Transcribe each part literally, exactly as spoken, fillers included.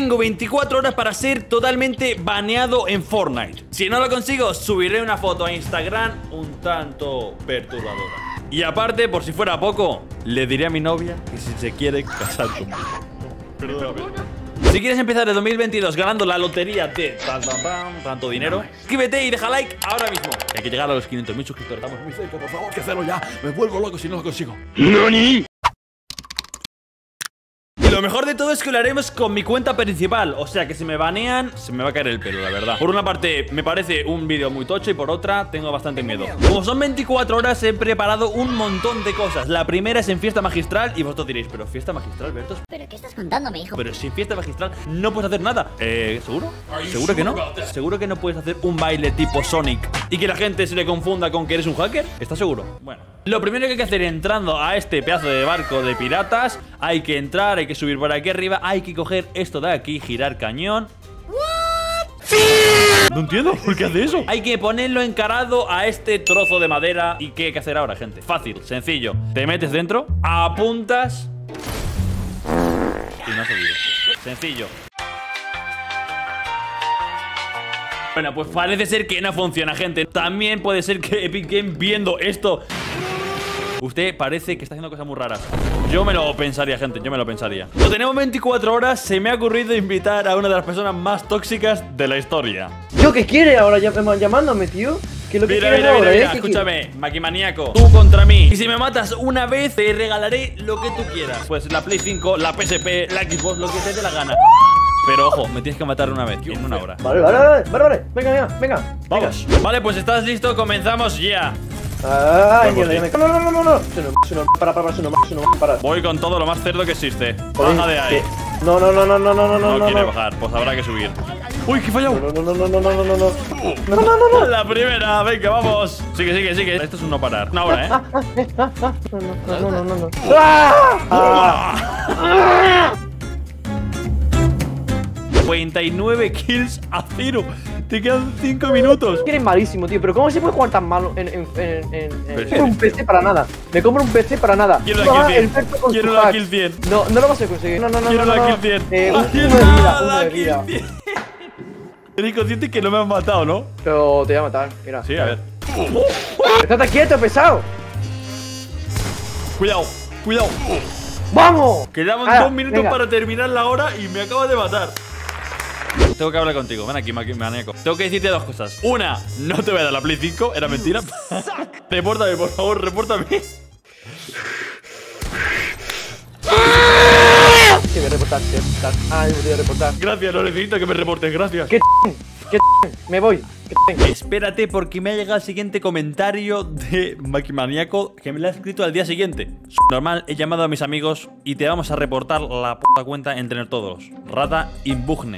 tengo veinticuatro horas para ser totalmente baneado en Fortnite. Si no lo consigo, subiré una foto a Instagram un tanto perturbadora. Y aparte, por si fuera poco, le diré a mi novia que si se quiere casar conmigo. Perdóname. Si quieres empezar el dos mil veintidós ganando la lotería de tan, tan, tan, tanto dinero, suscríbete y deja like ahora mismo. Hay que llegar a los quinientos mil suscriptores. Estamos muy cerca, por favor, que hacerlo ya. Me vuelvo loco si no lo consigo. ¡Nani! Y lo mejor de todo es que lo haremos con mi cuenta principal. O sea que si me banean, se me va a caer el pelo, la verdad. Por una parte, me parece un vídeo muy tocho. Y por otra, tengo bastante miedo. Como son veinticuatro horas, he preparado un montón de cosas. La primera es en fiesta magistral. Y vosotros diréis, ¿pero fiesta magistral, Bertos? ¿Pero qué estás contándome, hijo? Pero sin fiesta magistral no puedes hacer nada. Eh, ¿seguro? ¿Seguro que no? ¿Seguro que no puedes hacer un baile tipo Sonic y que la gente se le confunda con que eres un hacker? ¿Estás seguro? Bueno, lo primero que hay que hacer entrando a este pedazo de barco de piratas, hay que entrar, hay que subir por aquí arriba, hay que coger esto de aquí, girar cañón. No entiendo por qué hace eso. Hay que ponerlo encarado a este trozo de madera. ¿Y qué hay que hacer ahora, gente? Fácil, sencillo. Te metes dentro, apuntas y no ha salido. Sencillo. Bueno, pues parece ser que no funciona, gente. También puede ser que Epic Games, viendo esto, usted parece que está haciendo cosas muy raras. Yo me lo pensaría, gente, yo me lo pensaría. Como tenemos veinticuatro horas, se me ha ocurrido invitar a una de las personas más tóxicas de la historia. ¿Yo qué quiere ahora llamándome, tío? ¿Qué es lo que Mira, quieres mira, ahora, mira, eh? mira. Escúchame, Maquimaníaco, tú contra mí. Y si me matas una vez, te regalaré lo que tú quieras. Pues la Play cinco, la P S P, la Xbox, lo que te dé la gana. Pero ojo, me tienes que matar una vez, en una hora. Vale, vale, vale, vale, vale. Venga, venga, venga. Vamos. Venga. Vale, pues estás listo, comenzamos ya. Ay, mierda, ya me... No, no, no, no, no. Eso no, eso no, para, para, eso no, eso no, para. Voy con todo lo más cerdo que existe. Joder, Baja de ahí. que- No, no, no, no, no, no, no, No, no, quiere no. bajar, pues habrá que subir. Uy, que he fallado. No, no, no, no, no, no, no, no, no. No, no, no, no. La primera, venga, vamos. Sigue, sigue, sigue. Esto es un no parar. Una hora, ¿eh? No, no, no, no, no. ¡Ah! ¡Ah! noventa y nueve kills a cero. Te quedan cinco minutos. Eres malísimo, tío, pero ¿cómo se puede jugar tan malo en, en, en, en, en... Pero Me compro un P C para nada. Me compro un P C para nada. Quiero No, la kill el cien. Perfect con Quiero su la hack. kill cien. No, no lo vas a conseguir. No, no, no, Quiero no, la no. kill cien. Eh, un- Aquí uno de vida, está, uno la de kill vida. cien. Eres consciente que no me han matado, ¿no? Pero te voy a matar, mira. Sí, a ver. Estate quieto, pesado. Cuidado, cuidado. ¡Vamos! Quedaban Ahora, dos minutos venga. para terminar la hora y me acabas de matar. Tengo que hablar contigo, ven aquí, maníaco. Tengo que decirte dos cosas. Una, no te voy a dar la Play cinco, era mentira. Repórtame, por favor, repórtame. Que voy a reportar, que voy a reportar. Ay, me voy a reportar. Gracias, no necesito que me reportes, gracias. ¿Qué ¿Qué Me voy. ¿Qué Espérate porque me ha llegado el siguiente comentario de Maquimaníaco que me lo ha escrito al día siguiente. Normal, he llamado a mis amigos y te vamos a reportar la puta cuenta entre todos. Rata imbugne.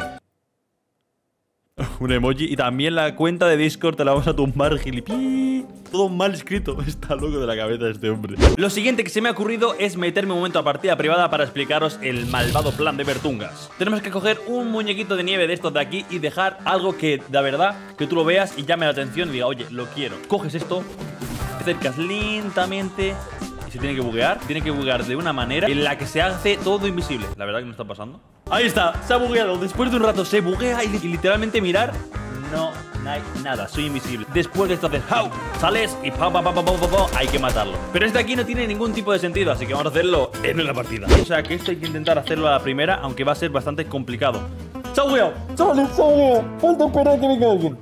Un emoji. Y también la cuenta de Discord te la vamos a tumbar, gilipí. Todo mal escrito. Está loco de la cabeza este hombre. Lo siguiente que se me ha ocurrido es meterme un momento a partida privada para explicaros el malvado plan de Bertungas. Tenemos que coger un muñequito de nieve de estos de aquí y dejar algo que, de verdad, que tú lo veas y llame la atención y diga, oye, lo quiero. Coges esto, te acercas lentamente y se tiene que buguear. Tiene que buguear de una manera en la que se hace todo invisible. La verdad que no está pasando. Ahí está, se ha bugueado. Después de un rato se buguea y, y literalmente mirar, no, no hay nada, soy invisible. Después de esto haces ¡how! Sales y pa pa pa pa pa pa pa, hay que matarlo. Pero este aquí no tiene ningún tipo de sentido, así que vamos a hacerlo en la partida. O sea que esto hay que intentar hacerlo a la primera, aunque va a ser bastante complicado. ¡Se ha bugueado! ¡Se ha bugueado! ¡Falta esperar que venga alguien!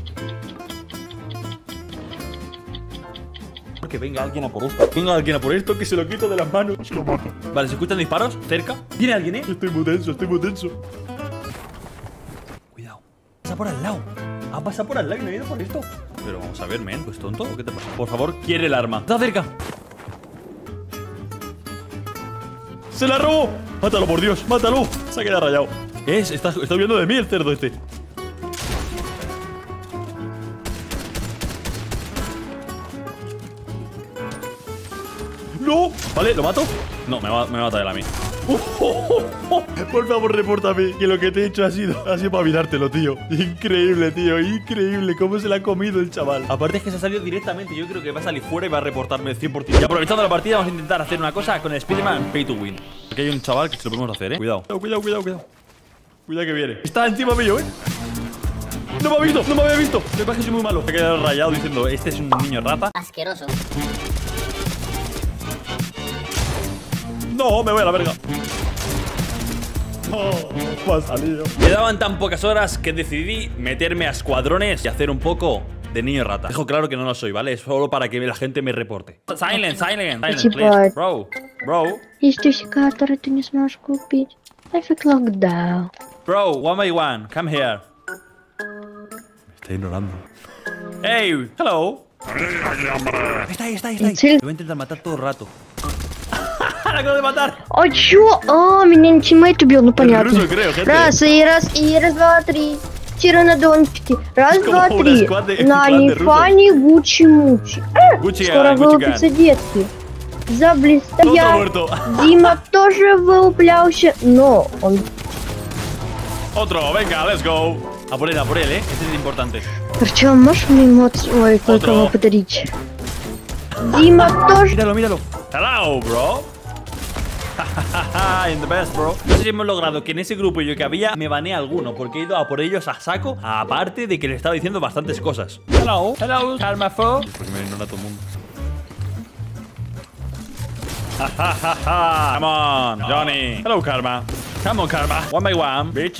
Que venga alguien a por esto. Venga alguien a por esto, que se lo quito de las manos. Se lo mato. Vale, ¿se escuchan disparos? ¿Cerca? ¿Viene alguien, eh? Estoy muy tenso, estoy muy tenso. Cuidado. Pasa por al lado. Ha pasado por al lado y no ha ido por esto. Pero vamos a ver, men, pues tonto. ¿O qué te pasa? Por favor, quiere el arma. Está cerca. ¡Se la robó! ¡Mátalo, por Dios! ¡Mátalo! Se ha quedado rayado. ¿Qué es? Está, está viendo de mí el cerdo este. ¡No! Vale, ¿lo mato? No, me va, me va a matar él a mí. Oh, oh, oh, oh. Por favor, repórtame, que lo que te he hecho ha sido, ha sido para mirártelo, tío. Increíble, tío, increíble. Cómo se la ha comido el chaval. Aparte es que se ha salido directamente. Yo creo que va a salir fuera y va a reportarme el cien por cien. Y aprovechando la partida, vamos a intentar hacer una cosa con el Spiderman Pay to Win. Aquí hay un chaval que se lo podemos hacer, eh. Cuidado, cuidado, cuidado, cuidado. Cuidado que viene. Está encima mío, ¿eh? No me ha visto, no me había visto. Me parece que soy muy malo. Me he quedado rayado diciendo, este es un niño rata. Asqueroso. No, me voy a la verga. No, me ha salido. Quedaban tan pocas horas que decidí meterme a escuadrones y hacer un poco de niño rata. Dejo claro que no lo soy, ¿vale? Es solo para que la gente me reporte. Silent, silent, silent, please. Bro, bro. Есть тысячи, которые ты не сможешь купить. Нафиг локдаун. Bro, one by one, come here. Me está ignorando. Hey, hello. Está ahí, está ahí, está ahí. Sí. Lo voy a intentar matar todo el rato. ¡La acabo de matar! А чё? А, меня тиммейт убил, ну понятно. ruso, creo, gente. Раз, и раз, и раз, два, три. Тиранодончики. Раз, como два, una три. squad de- На squad de Нифани Гучи-Мучи. Gucci Скоро gang, Gucci вылупится gang. детский. Otro Заблистая. muerto. Дима тоже вылуплялся, но он... Otro, venga, let's go. A por él, a por él, eh. Este es el importante. Причем можешь мне эмоции... Ой, кое-кого подарить. Дима тоже... Míralo, míralo. Hello, bro. In the best, bro. No sé si hemos logrado que en ese grupo yo que había me banee alguno, porque he ido a por ellos a saco, aparte de que le estaba diciendo bastantes cosas. Hello, hello, Karma Fo. Porque me ignora todo el mundo. Come on, Johnny. Hello, Karma. Come on, Karma. One by one, bitch.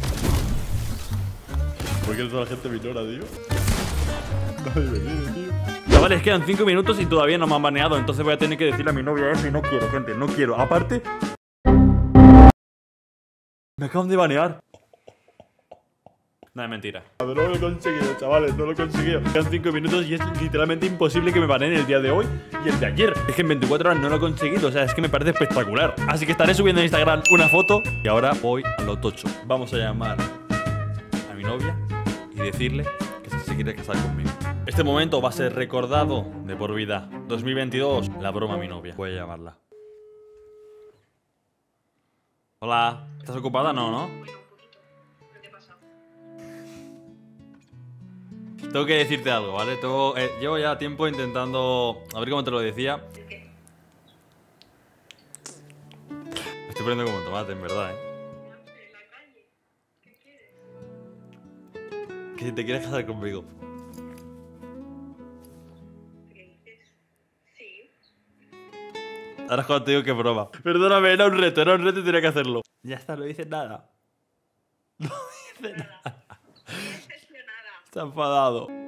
¿Por qué toda la gente me ignora, tío? Nadie me quiere, tío. Chavales, quedan cinco minutos y todavía no me han baneado, entonces voy a tener que decirle a mi novia eso y no quiero, gente, no quiero. Aparte, me acaban de banear. No, es mentira. No lo he conseguido, chavales, no lo he conseguido. Quedan cinco minutos y es literalmente imposible que me baneen el día de hoy y el de ayer. Es que en veinticuatro horas no lo he conseguido, o sea, es que me parece espectacular. Así que estaré subiendo en Instagram una foto y ahora voy a lo tocho. Vamos a llamar a mi novia y decirle que se quiere casar conmigo. Este momento va a ser recordado de por vida. dos mil veintidós, la broma a mi novia. Voy a llamarla. Hola, ¿estás ocupada? No, ¿no? Tengo que decirte algo, ¿vale? Tengo, eh, llevo ya tiempo intentando... A ver cómo te lo decía. Me estoy poniendo como tomate, en verdad, ¿eh? Que si te quieres casar conmigo. Ahora es cuando te digo que broma. Perdóname, era un reto, era un reto y tenía que hacerlo. Ya está, no dices nada. No dices nada. Está enfadado.